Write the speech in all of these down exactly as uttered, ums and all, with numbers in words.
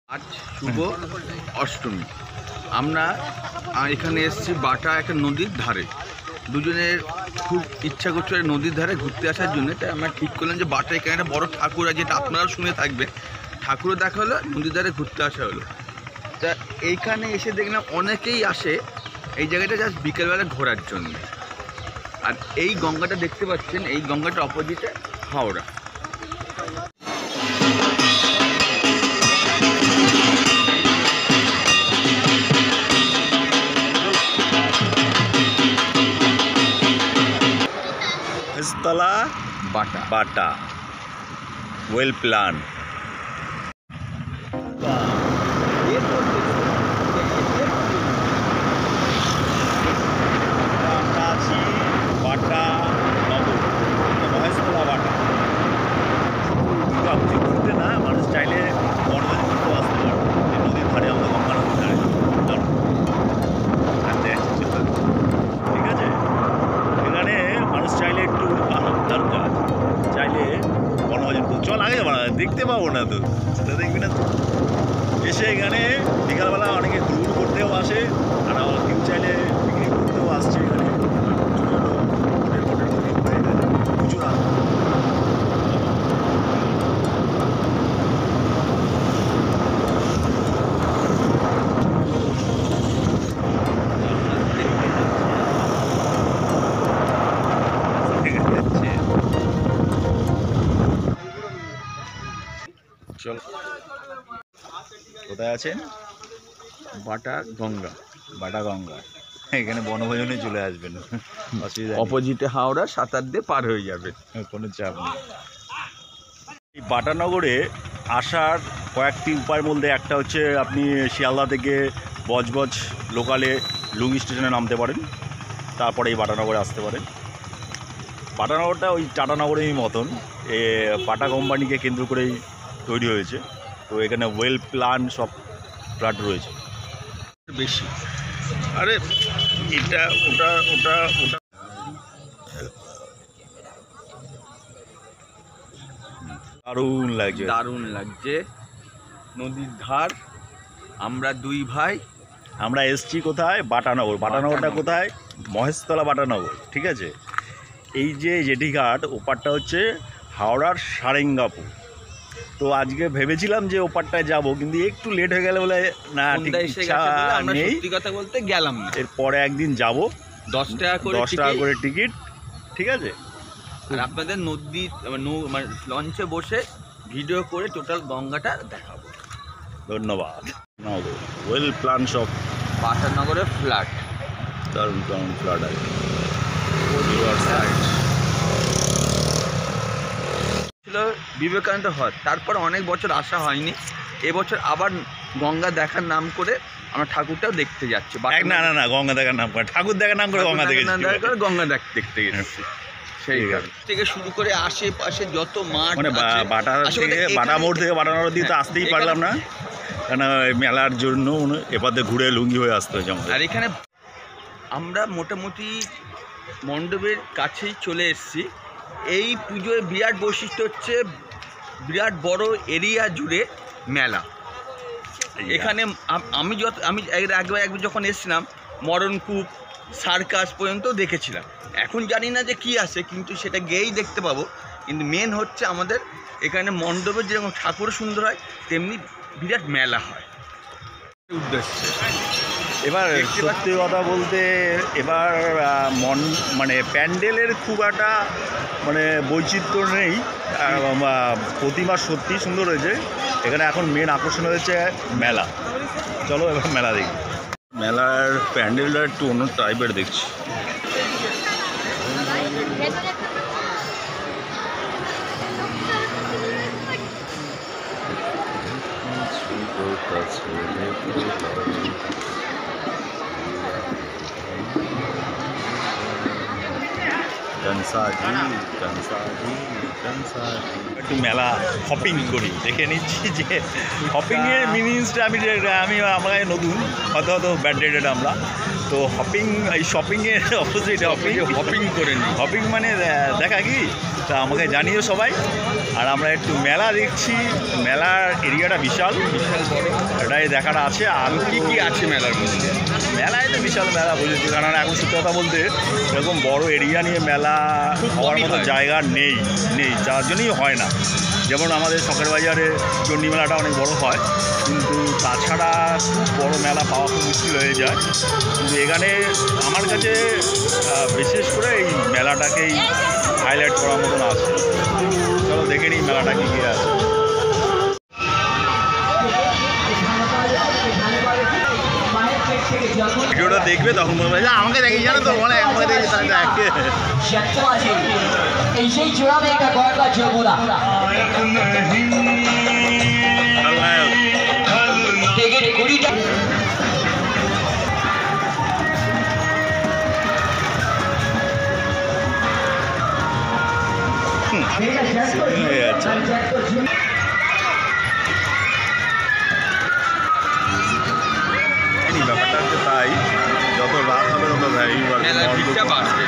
আজ শুভ অষ্টমী। আমরা এখানে এসেছি বাটা একটা নদীর ধারে, দুজনের খুব ইচ্ছা করছে নদীর ধারে ঘুরতে আসার জন্য। তাই আমরা ঠিক করলাম যে বাটা এখানে একটা বড় ঠাকুর আছে, যেটা আপনারাও শুনে থাকবেন। ঠাকুরও দেখা হলো, নদীর ধারে ঘুরতে আসা হলো। তা এইখানে এসে দেখলাম অনেকেই আসে এই জায়গাটা জাস্ট বিকেলবেলা ঘোরার জন্য। আর এই গঙ্গাটা দেখতে পাচ্ছেন, এই গঙ্গাটার অপোজিটে হাওড়া। Meheshtala বাটা Bata, well planned. আমরা আছি বাটানগর, মহেশতলা বাটা। দুর্গা পুজো ঘুরতে না মানুষ চাইলে বনভোজন করতেও আসতে পারে। নদীর ধারে, আমাদের গঙ্গা নদীর ধারে, চলো ঠিক আছে। এখানে মানুষ চাইলে একটু চাইলে বনভোজন করতে চল, আগে দেখতে পাবো না তো, সেটা দেখবি না তো। এসে এখানে বিকালবেলা অনেকে ঘুরঘুর করতেও আসে, আর আবার কেউ চাইলে পিকনিক করতেও আসছে। এখানে প্রচুর চলো। কোথায় আছেন? বাটা গঙ্গা, বাটা গঙ্গা। এখানে বনভোজনে চলে আসবেন, অসুবিধা অপোজিটে হাওড়া, সাঁতার দিয়ে পার হয়ে যাবে, কোনো চাপ নেই। এই বাটানগরে আসার কয়েকটি উপায়ের মধ্যে একটা হচ্ছে আপনি শিয়ালদা থেকে বজবজ লোকালে লুঙ্গি স্টেশনে নামতে পারেন, তারপরে এই বাটানগরে আসতে পারেন। বাটানগরটা ওই টাটানগরেরই মতন, এ বাটা কোম্পানিকে কেন্দ্র করেই তৈরি হয়েছে। তো এখানে ওয়েল প্ল্যান সব ফ্ল্যাট রয়েছে বেশি। আরে এটা ওটা ওটা ওটা দারুণ লাগছে, দারুণ লাগছে। নদীর ধার, আমরা দুই ভাই, আমরা এসছি কোথায়? বাটানগর। বাটানগরটা কোথায়? মহেশতলা বাটানগর, ঠিক আছে। এই যে জেটিঘাট, ওপারটা হচ্ছে হাওড়ার সারেঙ্গাপুর। তো আজকে ভেবেছিলাম যে ওপারটায় যাব, কিন্তু একটু লেট হয়ে গেল বলে না, ইচ্ছা নেই, সত্যি কথা বলতে গেলাম না। এরপরে একদিন যাব, দশ টাকা করে দশ টাকা করে টিকিট, ঠিক আছে। আর আপনাদের নদী মানে লঞ্চে বসে ভিডিও করে টোটাল গঙ্গাটা দেখাবো। ধন্যবাদ। ওয়েল প্ল্যান সব বাটানগরের ফ্ল্যাট, দারুণ দারুণ ফ্ল্যাট আছে। ছিল বিবেকানন্দ হ্রদ, তারপর অনেক বছর আসা হয়নি। এবছর আবার গঙ্গা দেখার নাম করে আমরা ঠাকুরটাও দেখতে যাচ্ছি। না না না, গঙ্গা দেখার নাম করে ঠাকুর দেখার নাম করে গঙ্গা দেখে গঙ্গা দেখতে গেছি। সেই থেকে শুরু করে আশেপাশে যত মাঠ, মানে বাটা থেকে বাটা মোড় থেকে বাটানগর দিয়ে তো আসতেই পারলাম না, কেন মেলার জন্য এবার ঘুরে লুঙ্গি হয়ে আসতে হয়েছে আমাদের। আর এখানে আমরা মোটামুটি মণ্ডপের কাছেই চলে এসেছি। এই পুজোয় বিরাট বৈশিষ্ট্য হচ্ছে বিরাট বড় এরিয়া জুড়ে মেলা। এখানে আমি যত আমি এর আগে একবার যখন এসেছিলাম মরণকূপ, সার্কাস পর্যন্ত দেখেছিলাম। এখন জানি না যে কি আছে, কিন্তু সেটা গিয়েই দেখতে পাবো। কিন্তু মেন হচ্ছে আমাদের এখানে মণ্ডপের যেরকম ঠাকুর সুন্দর হয়, তেমনি বিরাট মেলা হয় উদ্দেশ্যে। এবার সত্যি কথা বলতে এবার মন মানে প্যান্ডেলের খুব একটা মানে বৈচিত্র্য নেই, প্রতিমা সত্যি সুন্দর হয়েছে। এখানে এখন মেন আকর্ষণ হয়েছে মেলা। চলো এবার মেলা দেখি। মেলার প্যান্ডেলটা একটু অন্য টাইপের দেখছি। একটু মেলা শপিং করি, দেখে নিচ্ছি যে শপিংয়ের মিনিংসটা আমি আমি আমরা নতুন হয়তো হয়তো ব্যাডেটেড আমরা তো হপিং এই শপিংয়ের অপোজিট হপিং হপিং করে নিই। হপিং মানে দেখা কি তা আমাকে জানিও সবাই। আর আমরা একটু মেলা দেখছি, মেলার এরিয়াটা বিশাল বিশাল বড়, এটাই দেখাটা আছে। আর কি কি আছে মেলার মধ্যে? মেলায় তো বিশাল মেলা বুঝেছি, কারণ এখন সত্যি কথা বলতে এরকম বড় এরিয়া নিয়ে মেলা হওয়ার মতো জায়গা নেই নেই যার জন্যই হয় না। যেমন আমাদের শখের বাজারে চণ্ডী মেলাটা অনেক বড় হয়, কিন্তু তাছাড়া খুব বড় মেলা পাওয়া খুব মুশকিল হয়ে যায়। কিন্তু এখানে আমার কাছে বিশেষ করে এই মেলাটাকেই হাইলাইট করার মতন আছে। চলো দেখে নিই মেলাটা কী কী আছে। ভিডিওটা দেখবে তখন বলবে যে আমাকে দেখি জানো তো, মানে আমাকে দেখি তাহলে ব্যাপারটা হচ্ছে তাই, যত রাত হবে তত ভিড়টা বাড়বে।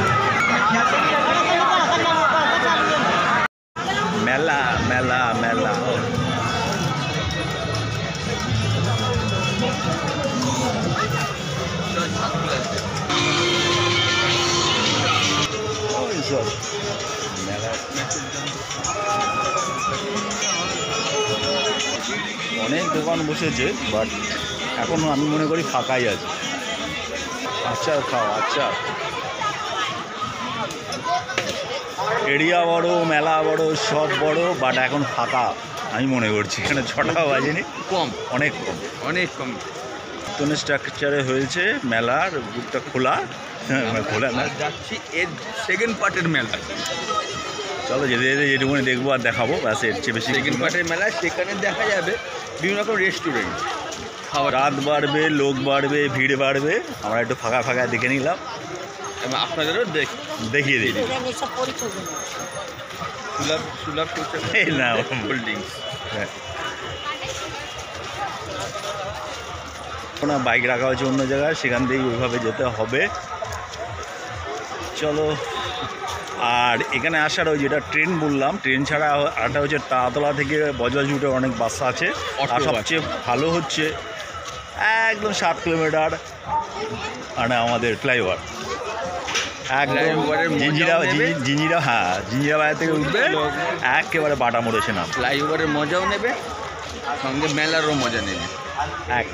মেলা মেলা মেলা অনেক দোকান বসেছে, বাট এখন আমি মনে করি ফাঁকাই আছে। আচার খাও, আচার। এরিয়া বড়, মেলা বড়, সব বড়, বাট এখন ফাঁকা আমি মনে করছি। এখানে ছটা বাজেনি, কম, অনেক কম, অনেক কম। নতুন স্ট্রাকচারে হয়েছে মেলার বুকটা খোলা খোলা না। যাচ্ছি এর সেকেন্ড পার্টের মেলা। চলো যেতে যেতে যেটুকুনি দেখবো আর দেখাবো, ব্যাস এর চেয়ে বেশি। সেকেন্ড পার্টের মেলা, সেখানে দেখা যাবে বিভিন্ন রকম রেস্টুরেন্ট। খাওয়া রাত বাড়বে, লোক বাড়বে, ভিড় বাড়বে। আমরা একটু ফাঁকা ফাঁকা দেখে নিলাম, আপনাদেরও দেখিয়ে দিই। সুলভ সুলভ না হোল্ডিংস না, বাইক রাখা হয়েছে অন্য জায়গায়, সেখান থেকেই ওইভাবে যেতে হবে। চলো। আর এখানে আসার ওই যেটা ট্রেন বললাম, ট্রেন ছাড়া আরেকটা হচ্ছে তাতলা থেকে বজবজ রুটে অনেক বাস আছে। আর সবচেয়ে ভালো হচ্ছে একদম সাত কিলোমিটার মানে আমাদের ফ্লাইওভার, একদম জিঞ্জিরা জিঞ্জিরা হ্যাঁ জিঞ্জিরা বাজার থেকে উঠবে একেবারে বাটা মোড় এসে নাম। ফ্লাইওভারের মজাও নেবে, সঙ্গে মেলারও মজা নেবে। এক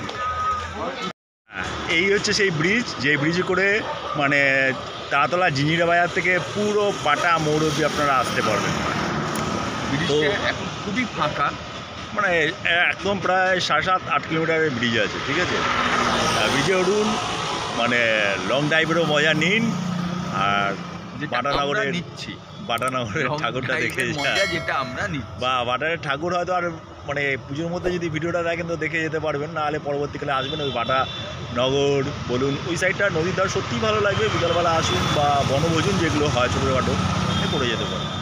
এই হচ্ছে সেই ব্রিজ, যে ব্রিজে করে মানে তাতলা জিঞ্জিরা বাজার থেকে পুরো বাটা মোড় অবধি আপনারা আসতে পারবেন। তো এখন খুবই ফাঁকা, মানে একদম প্রায় সাড়ে সাত আট কিলোমিটারের ব্রিজ আছে, ঠিক আছে। ব্রিজে উঠুন, মানে লং ড্রাইভেরও মজা নিন। আর বাটানগরে নিচ্ছি, বাটানগরের ঠাকুরটা দেখে যেটা আমরা নিচ্ছি, বা বাটারের ঠাকুর হয়তো আর মানে পুজোর মধ্যে যদি ভিডিওটা দেখেন তো দেখে যেতে পারবেন, নাহলে পরবর্তীকালে আসবেন ওই বাটানগর বলুন, ওই সাইডটা নদীর ধার সত্যিই ভালো লাগবে। বিকালবেলা আসুন বা বনভোজন যেগুলো হয় ছোটোখাটো করে যেতে পারেন।